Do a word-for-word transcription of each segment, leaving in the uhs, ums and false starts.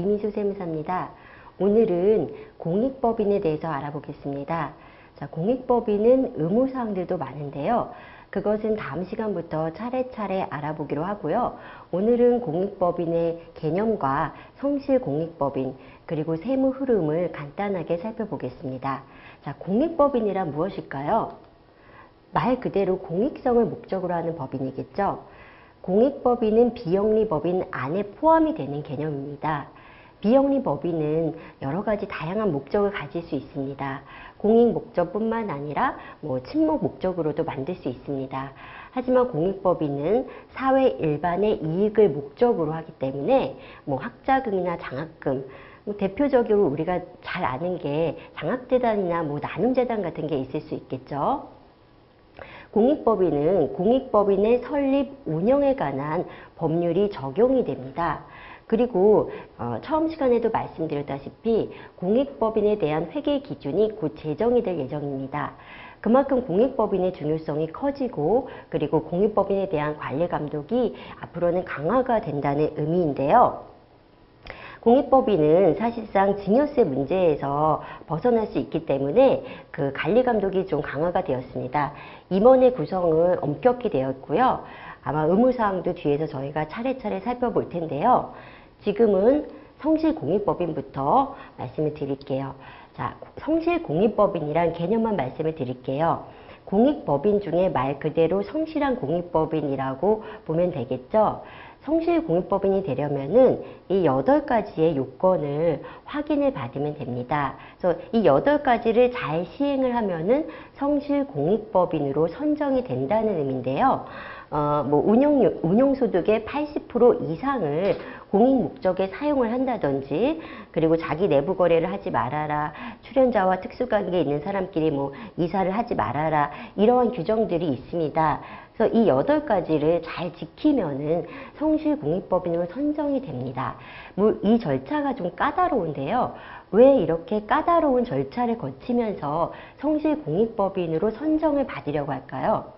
김희수 세무사입니다. 오늘은 공익법인에 대해서 알아보겠습니다. 자, 공익법인은 의무사항들도 많은데요. 그것은 다음 시간부터 차례차례 알아보기로 하고요. 오늘은 공익법인의 개념과 성실공익법인 그리고 세무 흐름을 간단하게 살펴보겠습니다. 자, 공익법인이란 무엇일까요? 말 그대로 공익성을 목적으로 하는 법인이겠죠. 공익법인은 비영리법인 안에 포함이 되는 개념입니다. 비영리법인은 여러 가지 다양한 목적을 가질 수 있습니다. 공익 목적뿐만 아니라 뭐 친목 목적으로도 만들 수 있습니다. 하지만 공익법인은 사회 일반의 이익을 목적으로 하기 때문에 뭐 학자금이나 장학금, 뭐 대표적으로 우리가 잘 아는 게 장학재단이나 뭐 나눔재단 같은 게 있을 수 있겠죠. 공익법인은 공익법인의 설립, 운영에 관한 법률이 적용이 됩니다. 그리고 어, 처음 시간에도 말씀드렸다시피 공익법인에 대한 회계 기준이 곧 제정이 될 예정입니다. 그만큼 공익법인의 중요성이 커지고 그리고 공익법인에 대한 관리 감독이 앞으로는 강화가 된다는 의미인데요. 공익법인은 사실상 증여세 문제에서 벗어날 수 있기 때문에 그 관리 감독이 좀 강화가 되었습니다. 임원의 구성은 엄격히 되었고요. 아마 의무사항도 뒤에서 저희가 차례차례 살펴볼 텐데요. 지금은 성실공익법인부터 말씀을 드릴게요. 자, 성실공익법인이란 개념만 말씀을 드릴게요. 공익법인 중에 말 그대로 성실한 공익법인이라고 보면 되겠죠. 성실공익법인이 되려면은 이 여덟 가지의 요건을 확인을 받으면 됩니다. 그래서 이 여덟 가지를 잘 시행을 하면은 성실공익법인으로 선정이 된다는 의미인데요. 어, 뭐 운용, 운용소득의 팔십 퍼센트 이상을 공익 목적에 사용을 한다든지, 그리고 자기 내부 거래를 하지 말아라, 출연자와 특수관계에 있는 사람끼리 뭐 이사를 하지 말아라, 이러한 규정들이 있습니다. 그래서 이 여덟 가지를 잘 지키면은 성실공익법인으로 선정이 됩니다. 이 절차가 좀 까다로운데요. 왜 이렇게 까다로운 절차를 거치면서 성실공익법인으로 선정을 받으려고 할까요?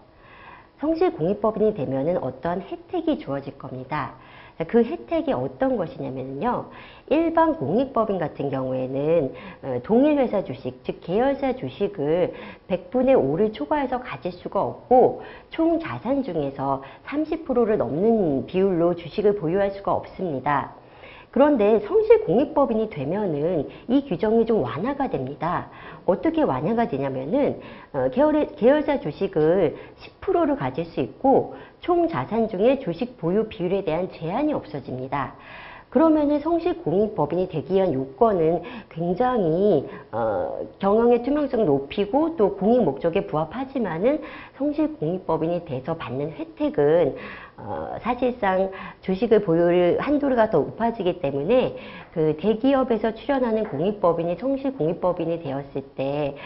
성실공익법인이 되면은 어떤 혜택이 주어질 겁니다. 그 혜택이 어떤 것이냐면요. 일반 공익법인 같은 경우에는 동일 회사 주식, 즉 계열사 주식을 백분의 오를 초과해서 가질 수가 없고 총 자산 중에서 삼십 퍼센트를 넘는 비율로 주식을 보유할 수가 없습니다. 그런데 성실공익법인이 되면은 이 규정이 좀 완화가 됩니다. 어떻게 완화가 되냐면은 어, 계열, 계열사 주식을 십 퍼센트를 가질 수 있고 총 자산 중에 주식 보유 비율에 대한 제한이 없어집니다. 그러면은 성실공익법인이 되기 위한 요건은 굉장히 어, 경영의 투명성을 높이고 또 공익 목적에 부합하지만은 성실공익법인이 돼서 받는 혜택은 어, 사실상 주식을 보유를 한도가 더 높아지기 때문에 그 대기업에서 출연하는 공익법인이 성실공익법인이 되었을 때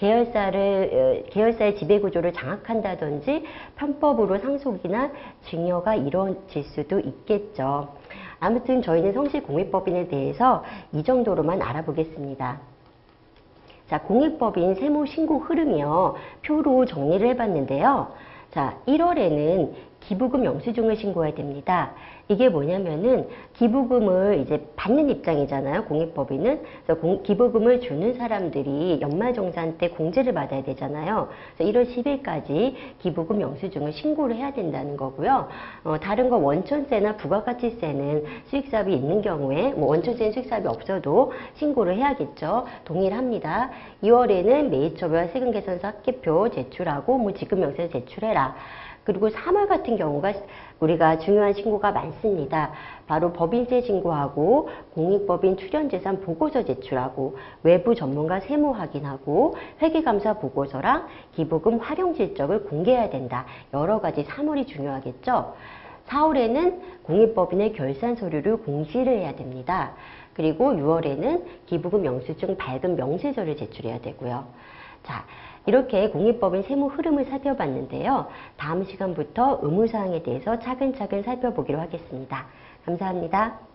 계열사를, 계열사의 지배구조를 장악한다든지 편법으로 상속이나 증여가 이루어질 수도 있겠죠. 아무튼 저희는 성실공익법인에 대해서 이 정도로만 알아보겠습니다. 자, 공익법인 세무신고 흐름이요. 표로 정리를 해봤는데요. 자, 일월에는 기부금 영수증을 신고해야 됩니다. 이게 뭐냐면은 기부금을 이제 받는 입장이잖아요. 공익법인은. 그래서 공, 기부금을 주는 사람들이 연말정산 때 공제를 받아야 되잖아요. 그래서 일월 십일까지 기부금 영수증을 신고를 해야 된다는 거고요. 어, 다른 거 원천세나 부가가치세는 수익사업이 있는 경우에 뭐 원천세는 수익사업이 없어도 신고를 해야겠죠. 동일합니다. 이월에는 매입처별 세금계산서 합계표 제출하고 뭐 지급명세서 제출해라. 그리고 삼월 같은 경우가 우리가 중요한 신고가 많습니다. 바로 법인세 신고하고 공익법인 출연재산 보고서 제출하고 외부 전문가 세무 확인하고 회계감사 보고서랑 기부금 활용 실적을 공개해야 된다. 여러 가지 삼월이 중요하겠죠. 사월에는 공익법인의 결산 서류를 공시를 해야 됩니다. 그리고 유월에는 기부금 영수증 발급 명세서를 제출해야 되고요. 자, 이렇게 공익법인 세무 흐름을 살펴봤는데요. 다음 시간부터 의무사항에 대해서 차근차근 살펴보기로 하겠습니다. 감사합니다.